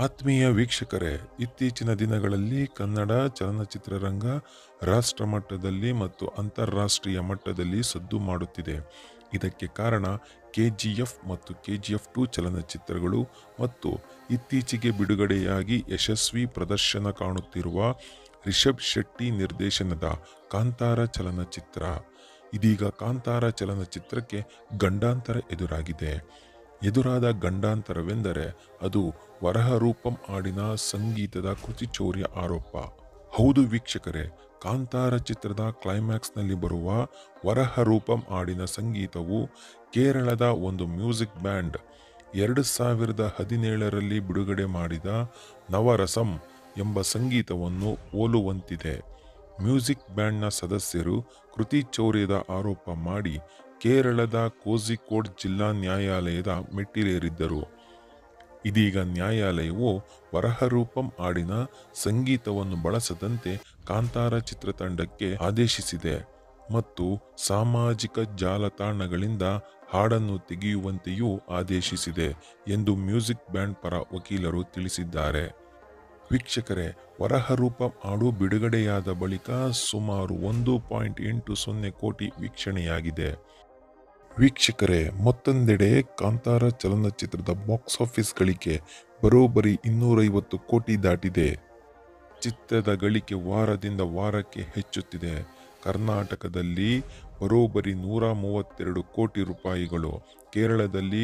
ಆತ್ಮೀಯ ವೀಕ್ಷಕರೇ, ಇತ್ತೀಚಿನ ದಿನಗಳಲ್ಲಿ ಕನ್ನಡ ಚಲನಚಿತ್ರರಂಗ ರಾಷ್ಟ್ರ ಮಟ್ಟದಲ್ಲಿ ಮತ್ತು ಅಂತಾರಾಷ್ಟ್ರೀಯ ಮಟ್ಟದಲ್ಲಿ ಸದ್ದು ಮಾಡುತ್ತಿದೆ. ಇದಕ್ಕೆ ಕಾರಣ KGF ಮತ್ತು KGF2 ಚಲನಚಿತ್ರಗಳು ಮತ್ತು ಇತ್ತೀಚೆಗೆ ಬಿಡುಗಡೆಯಾಗಿ ಯಶಸ್ವಿ ಪ್ರದರ್ಶನ ಕಾಣುತ್ತಿರುವ ರಿಷಬ್ ಶೆಟ್ಟಿ ನಿರ್ದೇಶನದ ಕಾಂತಾರ ಚಲನಚಿತ್ರ. ಇದೀಗ ಕಾಂತಾರ ಚಲನಚಿತ್ರಕ್ಕೆ ಗಂಡಾಂತರ ಎದುರಾಗಿದೆ. ಎದುರಾದ ಗಂಡಾಂತರವೆಂದರೆ ಅದು ವರಹರೂಪಂ ಹಾಡಿನ ಸಂಗೀತದ ಕೃತಿಚೌರ್ಯ ಆರೋಪ. ಹೌದು ವೀಕ್ಷಕರೇ, ಕಾಂತಾರ ಚಿತ್ರದ ಕ್ಲೈಮ್ಯಾಕ್ಸ್ನಲ್ಲಿ ಬರುವ ವರಹರೂಪಂ ಹಾಡಿನ ಸಂಗೀತವು ಕೇರಳದ ಒಂದು ಮ್ಯೂಸಿಕ್ ಬ್ಯಾಂಡ್ 2017ರಲ್ಲಿ ಬಿಡುಗಡೆ ಮಾಡಿದ ನವರಸಂ ಎಂಬ ಸಂಗೀತವನ್ನು ಹೋಲುವಂತಿದೆ. ಮ್ಯೂಸಿಕ್ ಬ್ಯಾಂಡ್ನ ಸದಸ್ಯರು ಕೃತಿಚೌರ್ಯದ ಆರೋಪ ಮಾಡಿ ಕೇರಳದ ಕೋಝಿಕೋಡ್ ಜಿಲ್ಲಾ ನ್ಯಾಯಾಲಯದ ಮೆಟ್ಟಿಲೇರಿದ್ದರು. ಇದೀಗ ನ್ಯಾಯಾಲಯವು ವರಹರೂಪಂ ಹಾಡಿನ ಸಂಗೀತವನ್ನು ಬಳಸದಂತೆ ಕಾಂತಾರ ಚಿತ್ರತಂಡಕ್ಕೆ ಆದೇಶಿಸಿದೆ ಮತ್ತು ಸಾಮಾಜಿಕ ಜಾಲತಾಣಗಳಿಂದ ಹಾಡನ್ನು ತೆಗೆಯುವಂತೆಯೂ ಆದೇಶಿಸಿದೆ ಎಂದು ಮ್ಯೂಸಿಕ್ ಬ್ಯಾಂಡ್ ಪರ ವಕೀಲರು ತಿಳಿಸಿದ್ದಾರೆ. ವೀಕ್ಷಕರೇ, ವರಹರೂಪಂ ಹಾಡು ಬಿಡುಗಡೆಯಾದ ಬಳಿಕ ಸುಮಾರು 1.80 ಕೋಟಿ ವೀಕ್ಷಣೆಯಾಗಿದೆ. ವೀಕ್ಷಕರೇ, ಮತ್ತೊಂದೆಡೆ ಕಾಂತಾರ ಚಲನಚಿತ್ರದ ಬಾಕ್ಸ್ ಆಫೀಸ್ ಗಳಿಕೆ ಬರೋಬ್ಬರಿ 250 ಕೋಟಿ ದಾಟಿದೆ. ಚಿತ್ರದ ಗಳಿಕೆ ವಾರದಿಂದ ವಾರಕ್ಕೆ ಹೆಚ್ಚುತ್ತಿದೆ. ಕರ್ನಾಟಕದಲ್ಲಿ ಬರೋಬ್ಬರಿ 132 ಕೋಟಿ ರೂಪಾಯಿಗಳು, ಕೇರಳದಲ್ಲಿ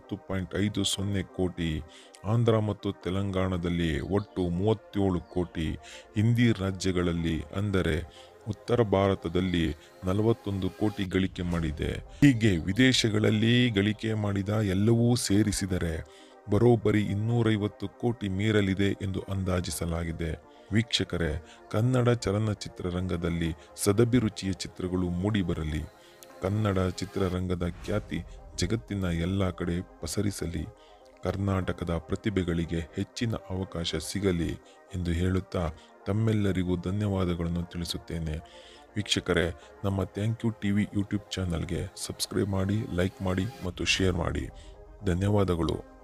9.50 ಕೋಟಿ, ಆಂಧ್ರ ಮತ್ತು ತೆಲಂಗಾಣದಲ್ಲಿ ಒಟ್ಟು 37 ಕೋಟಿ, ಹಿಂದಿ ರಾಜ್ಯಗಳಲ್ಲಿ ಅಂದರೆ ಉತ್ತರ ಭಾರತದಲ್ಲಿ 41 ಕೋಟಿ ಗಳಿಕೆ ಮಾಡಿದೆ. ಹೀಗೆ ವಿದೇಶಗಳಲ್ಲಿ ಗಳಿಕೆ ಮಾಡಿದ ಎಲ್ಲವೂ ಸೇರಿಸಿದರೆ ಬರೋಬ್ಬರಿ 250 ಕೋಟಿ ಮೀರಲಿದೆ ಎಂದು ಅಂದಾಜಿಸಲಾಗಿದೆ. ವೀಕ್ಷಕರೇ, ಕನ್ನಡ ಚಲನಚಿತ್ರರಂಗದಲ್ಲಿ ಸದಭಿರುಚಿಯ ಚಿತ್ರಗಳು ಮೂಡಿಬರಲಿ. ಕನ್ನಡ ಚಿತ್ರರಂಗದ ಖ್ಯಾತಿ ಜಗತ್ತಿನ ಎಲ್ಲ ಕಡೆ ಪಸರಿಸಲಿ. ಕರ್ನಾಟಕದ ಪ್ರತಿಭೆಗಳಿಗೆ ಹೆಚ್ಚಿನ ಅವಕಾಶ ಸಿಗಲಿ ಎಂದು ಹೇಳುತ್ತಾ ತಮ್ಮೆಲ್ಲರಿಗೂ ಧನ್ಯವಾದಗಳನ್ನು ತಿಳಿಸುತ್ತೇನೆ. ವೀಕ್ಷಕರೇ, ನಮ್ಮ ಥ್ಯಾಂಕ್ ಯು ಟಿವಿ ಯೂಟ್ಯೂಬ್ ಚಾನಲ್ಗೆ ಸಬ್ಸ್ಕ್ರೈಬ್ ಮಾಡಿ, ಲೈಕ್ ಮಾಡಿ ಮತ್ತು ಶೇರ್ ಮಾಡಿ. ಧನ್ಯವಾದಗಳು.